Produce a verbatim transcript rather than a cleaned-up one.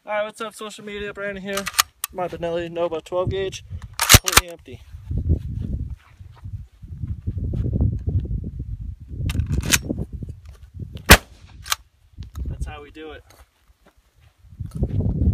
Alright, what's up social media? Brandon here. My Benelli Nova twelve gauge, completely empty. That's how we do it.